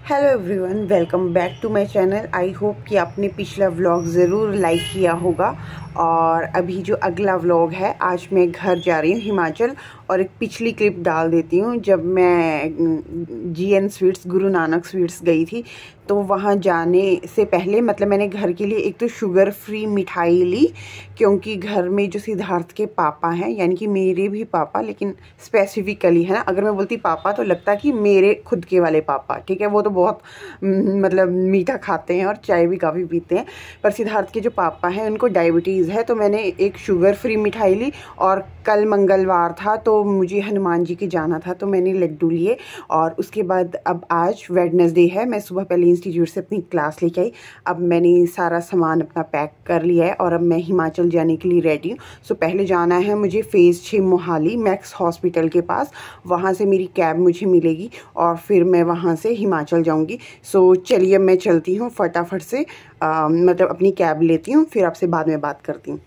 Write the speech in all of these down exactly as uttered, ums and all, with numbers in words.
Hello everyone, welcome back to my channel. I hope कि आपने पिछला व्लॉग ज़रूर लाइक किया होगा। और अभी जो अगला व्लॉग है, आज मैं घर जा रही हूँ हिमाचल। और एक पिछली क्लिप डाल देती हूँ जब मैं G N sweets Guru Nanak sweets गई थी। तो वहाँ जाने से पहले मतलब मैंने घर के लिए एक तो शुगर फ्री मिठाई ली, क्योंकि घर में जो सिद्धार्थ के पापा हैं, यानी कि मेरे भी पापा, लेकिन स्पेसिफिकली है ना, अगर मैं बोलती पापा तो लगता कि मेरे खुद के वाले पापा, ठीक है। वो तो बहुत मतलब मीठा खाते हैं और चाय भी काफ़ी पीते हैं, पर सिद्धार्थ के जो पापा हैं उनको डायबिटीज़ है। तो मैंने एक शुगर फ्री मिठाई ली। और कल मंगलवार था तो मुझे हनुमान जी के जाना था, तो मैंने लड्डू लिए। और उसके बाद अब आज वेडनेसडे है, मैं सुबह पहले इंस्टीट्यूट से अपनी क्लास लेके आई। अब मैंने सारा सामान अपना पैक कर लिया है और अब मैं हिमाचल जाने के लिए रेडी हूँ। सो पहले जाना है मुझे फ़ेज़ छः मोहाली मैक्स हॉस्पिटल के पास, वहाँ से मेरी कैब मुझे मिलेगी और फिर मैं वहाँ से हिमाचल जाऊँगी। सो चलिए मैं चलती हूँ फटाफट से, आ, मतलब अपनी कैब लेती हूँ, फिर आपसे बाद में बात करती हूँ।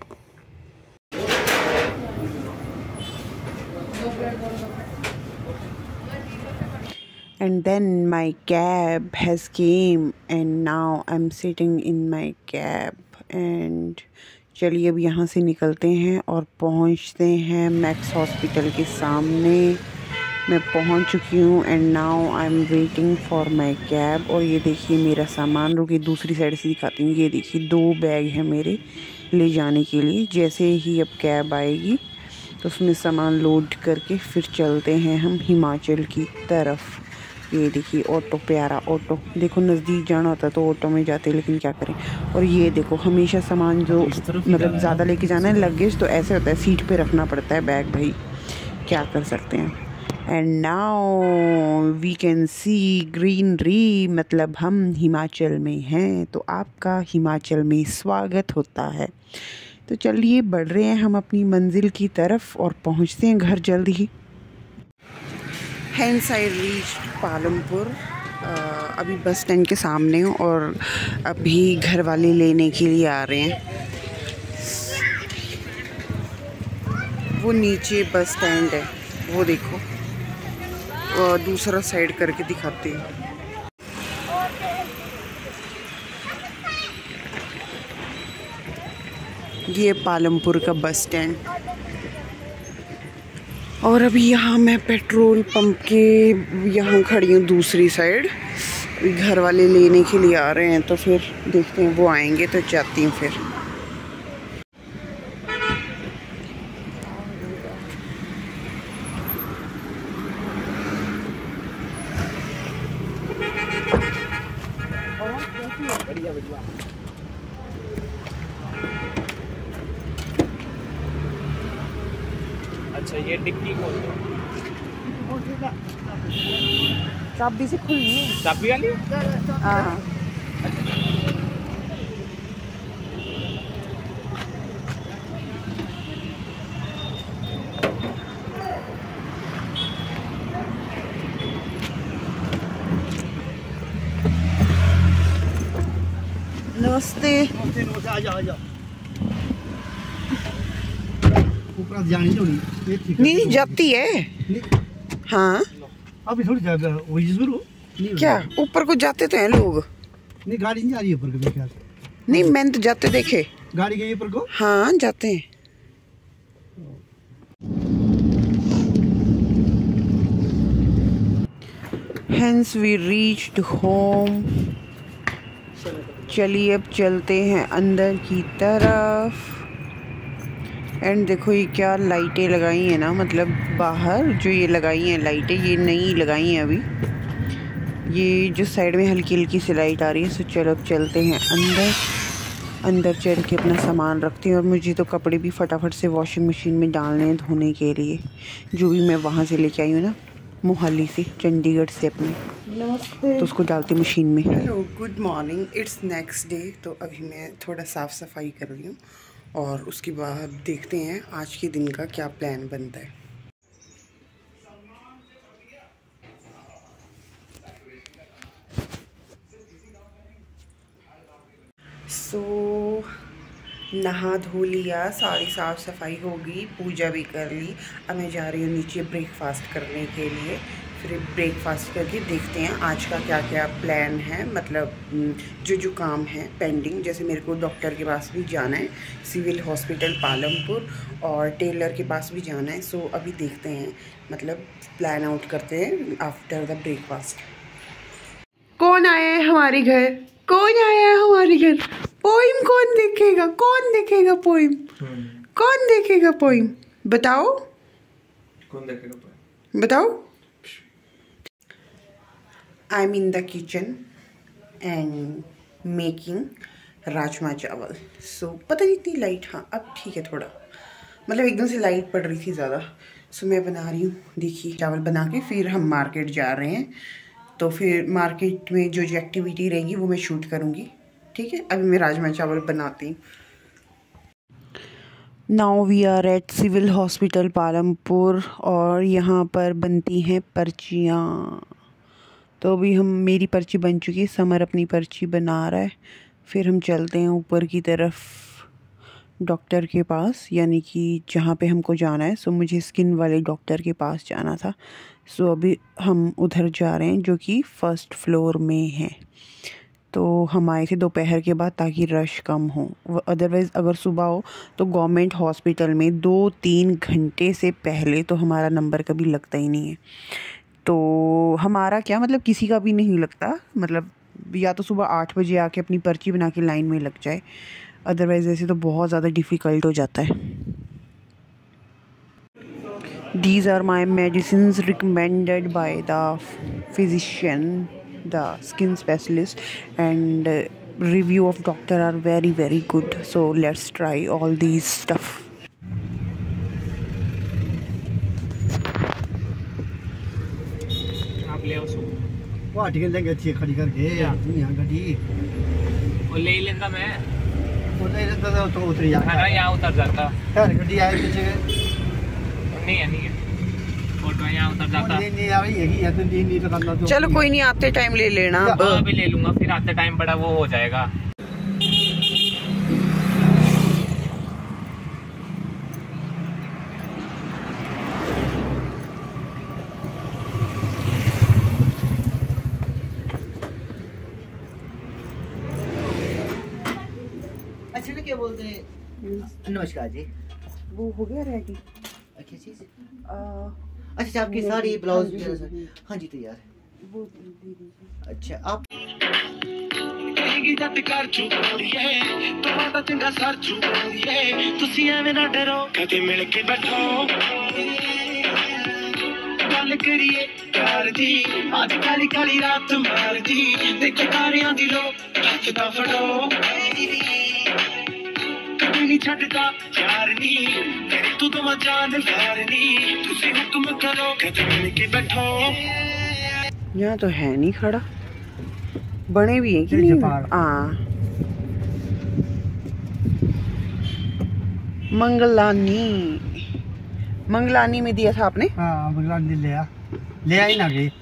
And then my cab has came and now I'm sitting in my cab and चलिए अब यहाँ से निकलते हैं और पहुँचते हैं मैक्स हॉस्पिटल के सामने। मैं पहुँच चुकी हूँ and now I am waiting for my cab. और ये देखिए मेरा सामान, रुकी दूसरी साइड से दिखाती हूँ। ये देखिए दो बैग हैं मेरे ले जाने के लिए। जैसे ही अब कैब आएगी तो उसमें सामान लोड करके फिर चलते हैं हम हिमाचल की तरफ। ये देखिए ऑटो, प्यारा ऑटो। देखो नज़दीक जाना होता तो ऑटो में जाते, लेकिन क्या करें। और ये देखो हमेशा सामान जो मतलब ज़्यादा लेके जाना है, लगेज, तो ऐसे होता है सीट पे रखना पड़ता है बैग, भाई क्या कर सकते हैं। And now we can see greenery, मतलब हम हिमाचल में हैं, तो आपका हिमाचल में स्वागत होता है। तो चलिए बढ़ रहे हैं हम अपनी मंजिल की तरफ और पहुंचते हैं घर जल्द ही। Hence I reach Palampur. अभी बस स्टैंड के सामने हूँ और अभी घर वाले लेने के लिए आ रहे हैं। वो नीचे बस स्टैंड है, वो देखो, और दूसरा साइड करके दिखाती हूँ। ये पालमपुर का बस स्टैंड। और अभी यहाँ मैं पेट्रोल पंप के यहाँ खड़ी हूँ दूसरी साइड। अभी घर वाले लेने के लिए आ रहे हैं, तो फिर देखते हैं, वो आएंगे तो जाती हूँ फिर। अच्छा, ये डिक्की खोल दो। चाबी से खुलनी है, चाबी वाली? हाँ। नमस्ते। आ जाओ आ जाओ। ऊपर जानी नहीं, नहीं जाती है। हाँ अभी थोड़ी ज्यादा वही शुरू क्या, ऊपर को जाते तो हैं लोग। नहीं, गाड़ी नहीं जा रही है ऊपर के ख्याल से। नहीं, मैंने तो जाते देखे। गाड़ी गई ऊपर को? हाँ जाते हैं। Hence we reached home। चलिए अब चलते हैं अंदर की तरफ। एंड देखो ये क्या लाइटें लगाई हैं ना, मतलब बाहर जो ये लगाई हैं लाइटें, ये नई लगाई हैं अभी। ये जो साइड में हल्की हल्की सी लाइट आ रही है। सो चलो अब चलते हैं अंदर। अंदर चल के अपना सामान रखती हूँ। और मुझे तो कपड़े भी फटाफट से वॉशिंग मशीन में डालने हैं धोने के लिए, जो भी मैं वहाँ से लेके आई हूँ ना, मोहाली से, चंडीगढ़ से अपने। नमस्ते। तो उसको डालती मशीन में। Hello, good morning, it's next day. तो अभी मैं थोड़ा साफ़ सफाई कर रही हूँ और उसके बाद देखते हैं आज के दिन का क्या प्लान बनता है। सो so, नहा धो लिया, सारी साफ़ सफाई हो गई, पूजा भी कर ली। अब मैं जा रही हूँ नीचे ब्रेकफास्ट करने के लिए, फिर ब्रेकफास्ट करके देखते हैं आज का क्या क्या प्लान है, मतलब जो जो काम है पेंडिंग। जैसे मेरे को डॉक्टर के पास भी जाना है, सिविल हॉस्पिटल पालमपुर, और टेलर के पास भी जाना है। सो अभी देखते हैं, मतलब प्लान आउट करते हैं आफ्टर द ब्रेकफास्ट। कौन आया है हमारे घर? कौन आया है हमारे घर? पोइम कौन देखेगा? कौन देखेगा पोइम? कौन देखेगा पोइम? बताओ कौन देखेगा? बताओ। I am in the kitchen and making rajma chawal. So पता नहीं इतनी लाइट, हाँ अब ठीक है थोड़ा, मतलब एकदम से लाइट पड़ रही थी ज़्यादा। सो मैं बना रही हूँ, देखिए चावल बना के फिर हम मार्केट जा रहे हैं। तो फिर मार्केट में जो जो एक्टिविटी रहेगी वो मैं शूट करूँगी, ठीक है। अभी मैं राजमा चावल बनाती हूँ। Now we are at civil hospital Palampur और यहाँ पर बनती हैं पर्चियाँ। तो अभी हम मेरी पर्ची बन चुकी है, समर अपनी पर्ची बना रहा है। फिर हम चलते हैं ऊपर की तरफ डॉक्टर के पास, यानी कि जहाँ पे हमको जाना है। सो मुझे स्किन वाले डॉक्टर के पास जाना था। सो अभी हम उधर जा रहे हैं जो कि फर्स्ट फ्लोर में है। तो हम आए थे दोपहर के बाद ताकि रश कम हो। अदरवाइज़ अगर सुबह हो तो गवर्नमेंट हॉस्पिटल में दो तीन घंटे से पहले तो हमारा नंबर कभी लगता ही नहीं है। तो हमारा क्या मतलब किसी का भी नहीं लगता, मतलब या तो सुबह आठ बजे आके अपनी पर्ची बना के लाइन में लग जाए, अदरवाइज़ ऐसे तो बहुत ज़्यादा डिफ़िकल्ट हो जाता है। These are my medicines recommended by the physician, the skin specialist, and uh, review of doctor are very very good. So let's try all these stuff. आप ले आओ सूप। वाह ठीक है, लेंगे अच्छी खड़ी करके यहाँ गड्डी वो ले ही लेता मैं, वो ले लेता तो उतर जाता है ना, यहाँ उतर जाता। यार गड्डी आए पीछे नहीं है नहीं है फोटो यहाँ उतर जाता। नहीं नहीं आ रही है कि या तो दिन नहीं तो करना तो चलो कोई नहीं, आते टाइम ले लेना। हाँ अभी ले लूँगा, फिर आते टाइम बड़ा वो हो जाएगा। अच्छा ना क्या बोलते हैं, नमस्कार जी। वो हो गया रेडी? अच्छा चीज अच्छा आपकी साड़ी ब्लाउज हाँ जी तैयार है वो दे दीजिए। अच्छा आप जट कर चुके तुम्हारा चंगा सर चुके तुसी एवें ना डरो कदे मिल के बैठो गल करिए प्यार दी अज काली काली रात मार दी देख तारियां दी लो हथ दा फड़ो कभी नहीं छड्डदा यार नी तेरी तू तो जान यार नी तुसी हुक्म करो कदे मिल के बैठो। यहाँ तो है नहीं खड़ा, बने भी हैं कि नहीं? हाँ मंगलानी, मंगलानी में दिया था आपने? हाँ मंगलानी ले आ ले आई ना गई।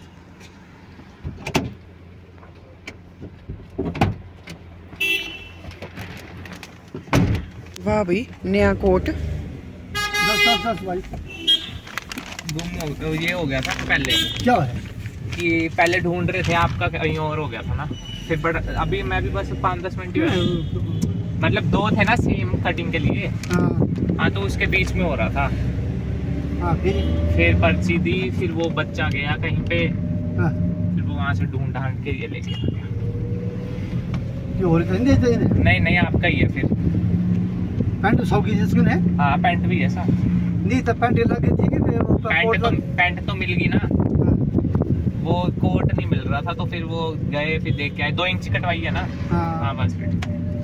वाह भाई नया कोट। दस दस दस भाई गुम हो ये हो गया था पहले, क्या है कि पहले ढूंढ रहे थे आपका कहीं और हो गया था ना, फिर बट अभी मैं भी बस पाँच दस मिनट ही हुए, मतलब दो थे ना सेम कटिंग के लिए। हाँ हाँ तो उसके बीच में हो रहा था। हाँ फिर फिर पर्ची दी, फिर वो बच्चा गया कहीं पे, हाँ फिर वो वहाँ से ढूंढ ढांढ के ये लेके आ गया। जो हो रही नहीं देते नहीं नहीं आपका ही है फिर। पैंट सौ की जिसको है हाँ पैंट भी है सर। नहीं तो पैंट लगे ठीक है पैंट तो पैंट तो मिल गई ना, वो कोट नहीं मिल रहा था तो फिर वो गए फिर देख के आए। दो इंच कटवाई है ना। हाँ बस फिर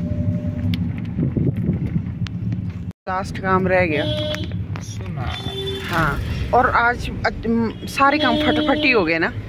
लास्ट काम रह गया सुना। हाँ और आज सारे काम फटाफट ही हो गए ना,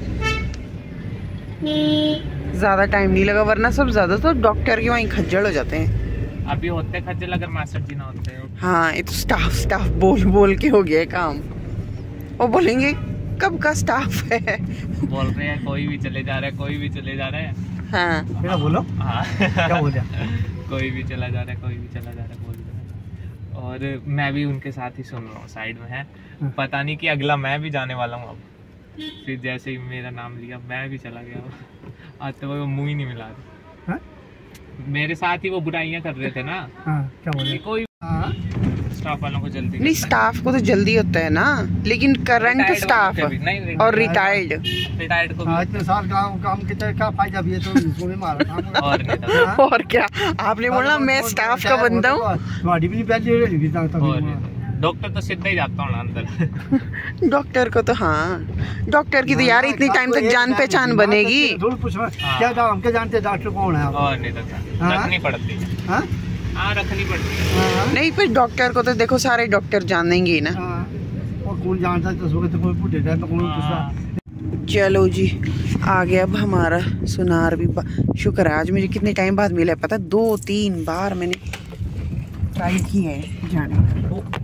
ज्यादा टाइम नहीं लगा, वरना सब ज्यादा तो डॉक्टर के वहीं खज्जल हो जाते हैं। अभी होते खज्जल अगर मास्टर जी ना होते। हाँ ये तो स्टाफ स्टाफ बोल बोल के हो गया काम। वो बोलेंगे कब का स्टाफ है। बोल रहे हैं कोई भी चले जा रहा है, कोई भी चले जा रहा है। हाँ क्या बोलो हाँ क्या बोल कोई भी चला जा रहा है, कोई भी चला जा रहा है बोल रहे हैं। और मैं भी उनके साथ ही सुन रहा हूँ, साइड में है। पता नहीं कि अगला मैं भी जाने वाला हूँ अब। फिर जैसे ही मेरा नाम लिया मैं भी चला गया। आज तो वो मुंह ही नहीं मिला रहे। मेरे साथ ही वो बुराइयां कर रहे थे ना। हाँ, क्या बोले? कोई स्टाफ वालों को जल्दी नहीं, स्टाफ को तो जल्दी होता है ना, लेकिन करंट स्टाफ और रिटायर्ड रिटायर्ड को हाँ, इतने साल काम काम के क्या फायदा भी है तो इसमें मारा काम और नहीं था। और क्या आपने बोला मैं स्टाफ का बंदा हूँ। गाड़ी भी नहीं पहले डॉक्टर तो सीधा ही जाता हूँ अंदर। डॉक्टर को तो हाँ, डॉक्टर की तो यार इतनी टाइम तक जान पहचान बनेगी। क्या हम क्या जानते डॉक्टर कौन है? और नहीं तो रखनी पड़ती है। हाँ हाँ रखनी पड़ती है। नहीं फिर डॉक्टर को तो देखो सारे डॉक्टर जानेंगे ही ना। और कौन जानता है तो कोई पूछे तो कौन पूछता। चलो जी आ गया अब हमारा सुनार भी। शुक्र है आज मुझे कितने टाइम बाद मिला है पता, दो तीन बार मैंने ट्राई की है जाने।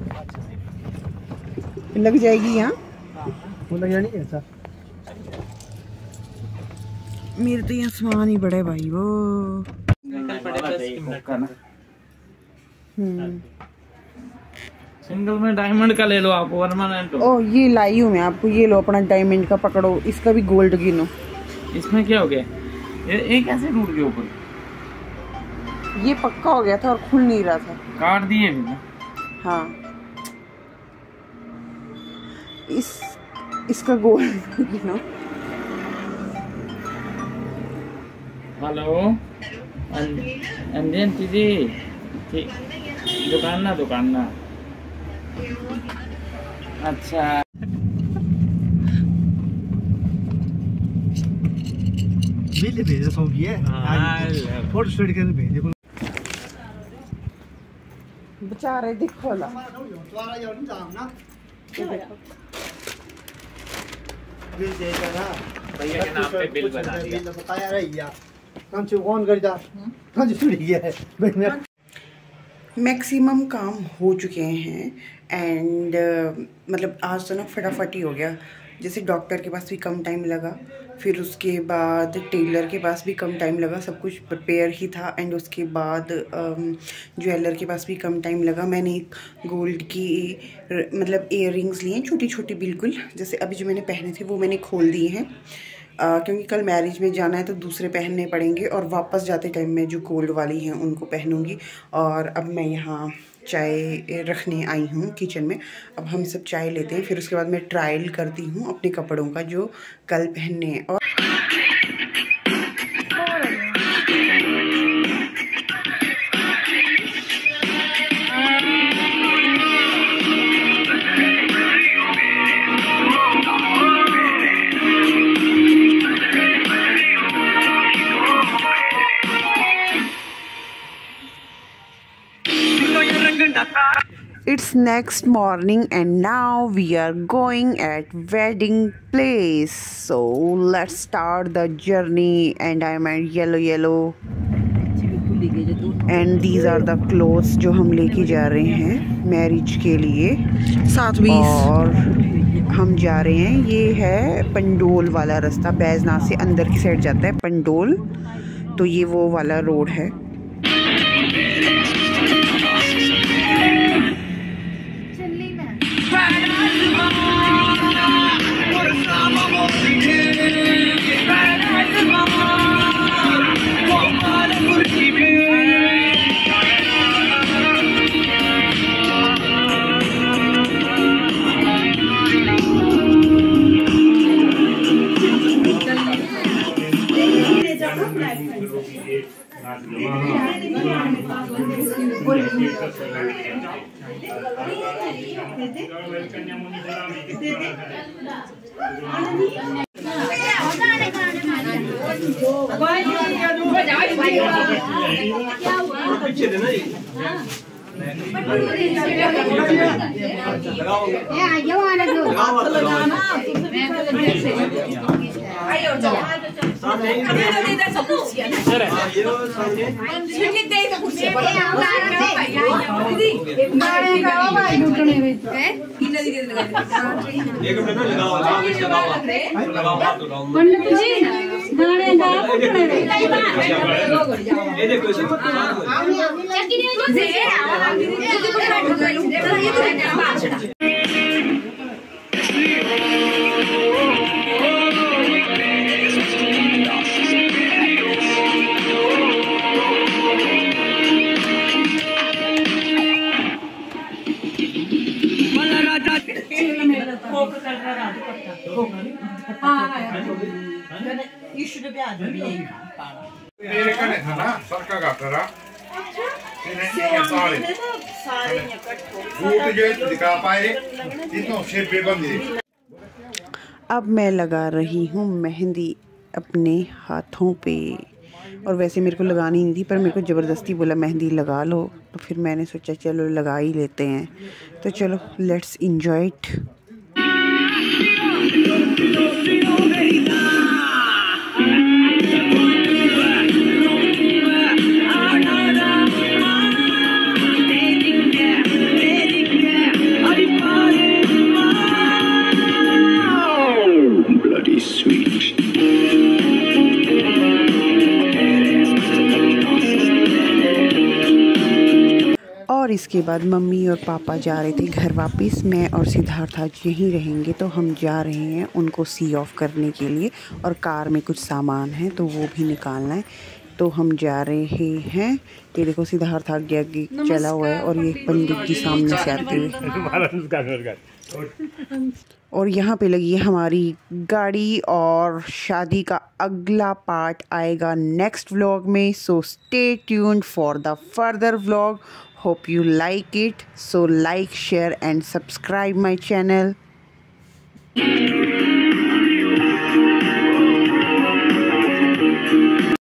लग जाएगी यहाँ, वो लग जानी है सर। मेरे तो यहाँ सामान ही बड़ा है भाई। वो सिंगल में डायमंड का ले लो आप, परमानेंट। ओ ये लाई हूँ मैं आपको, ये लो अपना डायमंड का पकड़ो, इसका भी गोल्ड गिनो। इसमें क्या हो गया? ये, ये कैसे टूट गया ऊपर? ये पक्का हो गया था और खुल नहीं रहा था। काट दिए भी ना? हाँ इस इसका गोल्ड गिनो। हेलो अंजन दीदी, ठीक दुकान ना दुकान ना। अच्छा बिल भेज सौ की है, फोटो स्टेट के भेज दे। बेचारे देखो ला बिल देगा ना भैया के नाम पे बिल बना दिया। बताया रहिया कौन से कौन कर जा कौन से छुड़ी गया है भाई। मैक्सिमम काम हो चुके हैं एंड uh, मतलब आज तो ना फटाफट ही हो गया। जैसे डॉक्टर के पास भी कम टाइम लगा, फिर उसके बाद टेलर के पास भी कम टाइम लगा, सब कुछ प्रिपेयर ही था। एंड उसके बाद ज्वेलर के पास भी कम टाइम लगा। मैंने एक गोल्ड की मतलब इयर रिंग्स लिए हैं छोटी छोटी बिल्कुल, जैसे अभी जो मैंने पहने थे वो मैंने खोल दिए हैं uh, क्योंकि कल मैरिज में जाना है तो दूसरे पहनने पड़ेंगे और वापस जाते टाइम में जो गोल्ड वाली हैं उनको पहनूंगी। और अब मैं यहाँ चाय रखने आई हूँ किचन में। अब हम सब चाय लेते हैं, फिर उसके बाद मैं ट्रायल करती हूँ अपने कपड़ों का जो कल पहनने हैं। और it's next morning and now we are going at wedding place, so let's start the journey. And I am at yellow yellow and these are the clothes जो हम लेके जा रहे हैं मैरिज के लिए साथ में। और हम जा रहे हैं, ये है पंडोल वाला रास्ता, बैजनाथ से अंदर की साइड जाता है पंडोल, तो ये वो वाला रोड है। ये मेरे कने था ना सरका का तेरा अब मैं लगा रही हूँ मेहंदी अपने हाथों पे, और वैसे मेरे को लगानी नहीं थी पर मेरे को ज़बरदस्ती बोला मेहंदी लगा लो, तो फिर मैंने सोचा चलो लगा ही लेते हैं। तो चलो लेट्स एंजॉय इट। और इसके बाद मम्मी और पापा जा रहे थे घर वापस। मैं और सिद्धार्थ आज यहीं रहेंगे, तो हम जा रहे हैं उनको सी ऑफ करने के लिए, और कार में कुछ सामान है तो वो भी निकालना है, तो हम जा रहे हैं। ये देखो सिद्धार्थ आगे आगे चला हुआ है और ये पंडित जी सामने से आते हुए, और यहाँ पे लगी है हमारी गाड़ी। और शादी का अगला पार्ट आएगा नेक्स्ट व्लॉग में, so stay tuned for the further vlog. Hope you like it, so like, share and subscribe my channel.